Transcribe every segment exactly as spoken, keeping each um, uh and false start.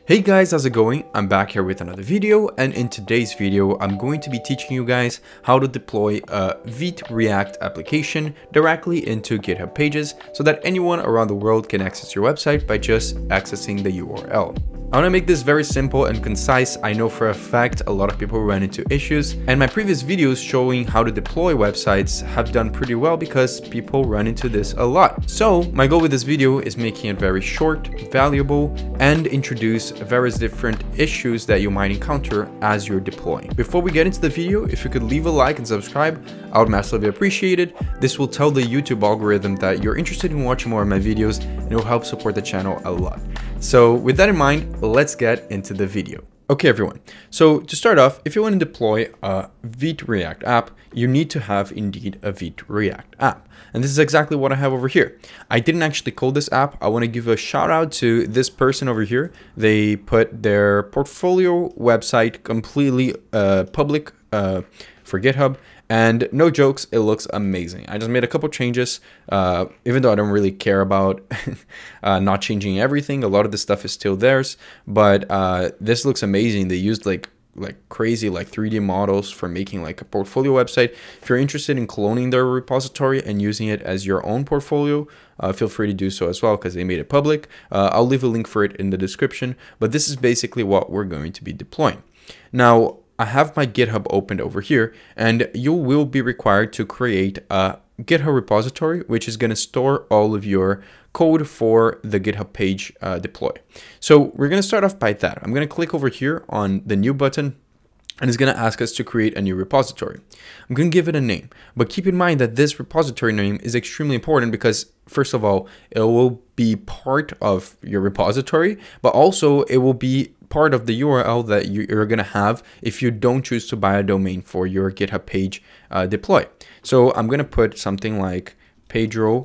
Hey guys, how's it going? I'm back here with another video, and in today's video I'm going to be teaching you guys how to deploy a Vite React application directly into GitHub Pages so that anyone around the world can access your website by just accessing the U R L. I want to make this very simple and concise. I know for a fact a lot of people run into issues, and my previous videos showing how to deploy websites have done pretty well because people run into this a lot. So my goal with this video is making it very short, valuable, and introduce various different issues that you might encounter as you're deploying. Before we get into the video, if you could leave a like and subscribe, I would massively appreciate it. This will tell the YouTube algorithm that you're interested in watching more of my videos, and it will help support the channel a lot. So with that in mind, let's get into the video. Okay, everyone. So to start off, if you want to deploy a Vite React app, you need to have indeed a Vite React app. And this is exactly what I have over here. I didn't actually code this app. I want to give a shout out to this person over here. They put their portfolio website completely uh, public uh, for GitHub. And no jokes, it looks amazing. I just made a couple changes, uh, even though I don't really care about uh, not changing everything. A lot of the stuff is still theirs, but uh, this looks amazing. They used like like crazy like three D models for making like a portfolio website. If you're interested in cloning their repository and using it as your own portfolio, uh, feel free to do so as well because they made it public. Uh, I'll leave a link for it in the description, but this is basically what we're going to be deploying. Now, I have my GitHub opened over here, and you will be required to create a GitHub repository, which is going to store all of your code for the GitHub page uh, deploy. So we're going to start off by that. I'm going to click over here on the new button, and it's going to ask us to create a new repository. I'm going to give it a name, but keep in mind that this repository name is extremely important because, first of all, it will be part of your repository, but also it will be part of the U R L that you're going to have if you don't choose to buy a domain for your GitHub page uh, deploy. So I'm going to put something like Pedro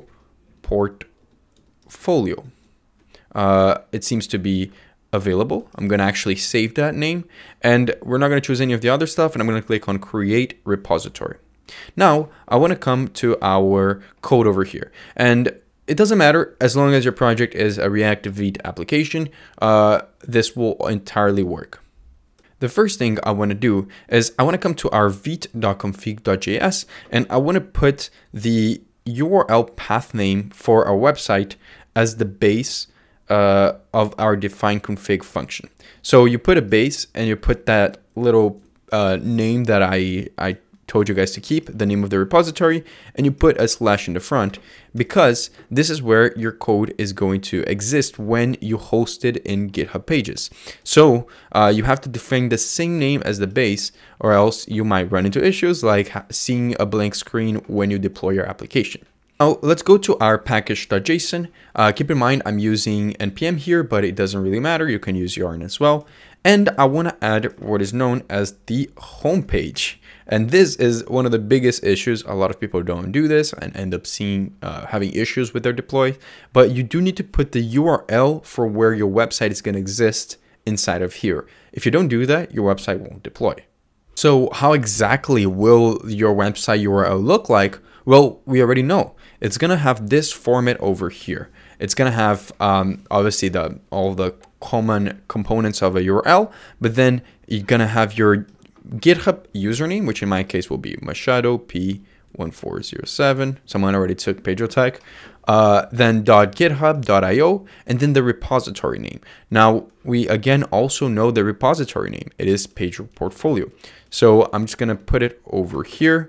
Portfolio. Uh, it seems to be available. I'm going to actually save that name, and we're not going to choose any of the other stuff, and I'm going to click on Create Repository. Now I want to come to our code over here, and it doesn't matter as long as your project is a React Vite application, uh, this will entirely work. The first thing I want to do is I want to come to our vite dot config dot J S, and I want to put the U R L path name for our website as the base uh, of our define config function. So you put a base and you put that little uh, name that I, I told you guys to keep, the name of the repository, and you put a slash in the front because this is where your code is going to exist when you host it in GitHub Pages. So uh, you have to define the same name as the base, or else you might run into issues like seeing a blank screen when you deploy your application. Now let's go to our package.json. Uh, keep in mind I'm using N P M here, but it doesn't really matter. You can use yarn as well. And I want to add what is known as the home page. And this is one of the biggest issues. A lot of people don't do this and end up seeing uh, having issues with their deploy. But you do need to put the U R L for where your website is going to exist inside of here. If you don't do that, your website won't deploy. So how exactly will your website U R L look like? Well, we already know. It's going to have this format over here. It's going to have um, obviously the all the common components of a U R L, but then you're going to have your GitHub username, which in my case will be Machado P one four zero seven. Someone already took PedroTech. Uh, then .github dot i o, and then the repository name. Now we again also know the repository name. It is Pedro Portfolio. So I'm just gonna put it over here,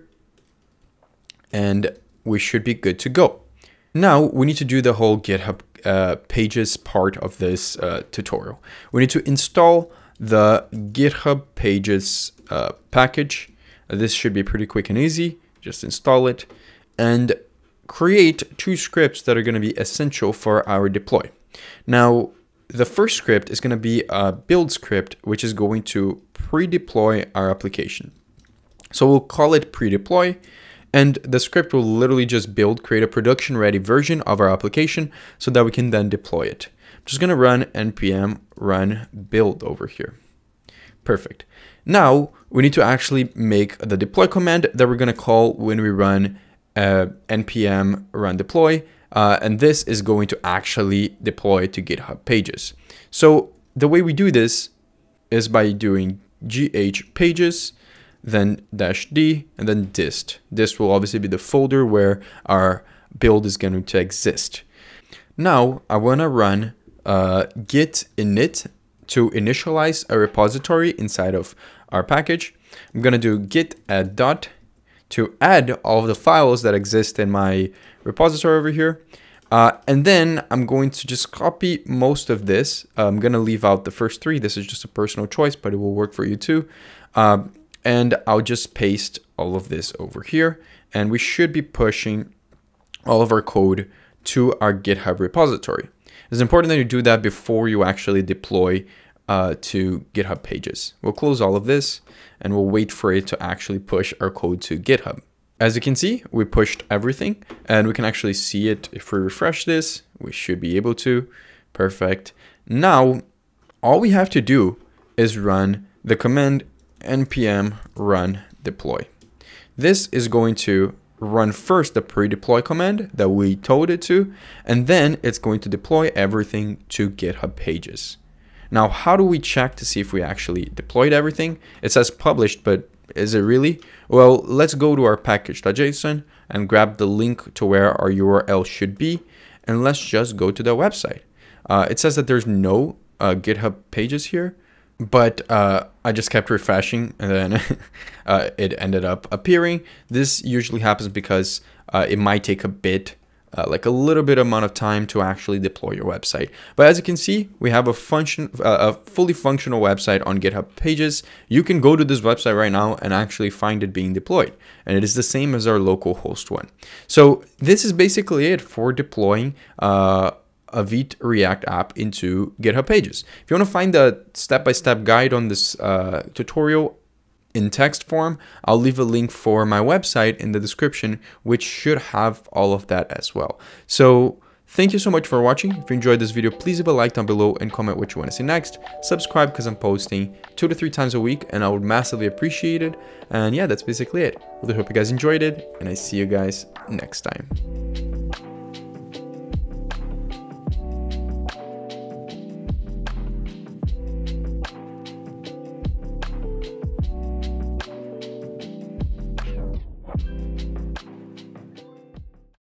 and we should be good to go. Now we need to do the whole GitHub uh, Pages part of this uh, tutorial. We need to install the GitHub Pages uh, package. Uh, this should be pretty quick and easy. Just install it and create two scripts that are going to be essential for our deploy. Now, the first script is going to be a build script, which is going to pre-deploy our application. So we'll call it pre-deploy, and the script will literally just build, create a production-ready version of our application so that we can then deploy it. I'm just going to run npm run build over here. Perfect. Now we need to actually make the deploy command that we're going to call when we run uh, npm run deploy, uh, and this is going to actually deploy to GitHub Pages. So the way we do this is by doing gh pages, then dash d, and then dist. Dist will obviously be the folder where our build is going to exist. Now I want to run uh, git init to initialize a repository inside of our package. I'm going to do git add dot to add all of the files that exist in my repository over here. Uh, and then I'm going to just copy most of this. Uh, I'm going to leave out the first three. This is just a personal choice, but it will work for you too. Uh, and I'll just paste all of this over here. And we should be pushing all of our code to our GitHub repository. It's important that you do that before you actually deploy uh, to GitHub pages. We'll close all of this and we'll wait for it to actually push our code to GitHub. As you can see, we pushed everything and we can actually see it. If we refresh this, we should be able to. Perfect. Now, all we have to do is run the command npm run deploy. This is going to run first the pre-deploy command that we told it to, and then it's going to deploy everything to GitHub pages. Now, how do we check to see if we actually deployed everything? It says published, but is it really? Well, let's go to our package.json and grab the link to where our U R L should be, and let's just go to the website. Uh, it says that there's no uh, GitHub pages here, but uh, I just kept refreshing and then uh, it ended up appearing. This usually happens because uh, it might take a bit, uh, like a little bit amount of time to actually deploy your website. But as you can see, we have a function, uh, a fully functional website on GitHub pages. You can go to this website right now and actually find it being deployed. And it is the same as our local host one. So this is basically it for deploying uh, a Vite React app into GitHub pages. If you want to find the step-by-step guide on this uh, tutorial in text form, I'll leave a link for my website in the description, which should have all of that as well. So thank you so much for watching. If you enjoyed this video, please leave a like down below and comment what you want to see next. Subscribe because I'm posting two to three times a week and I would massively appreciate it. And yeah, that's basically it. Really hope you guys enjoyed it and I see you guys next time.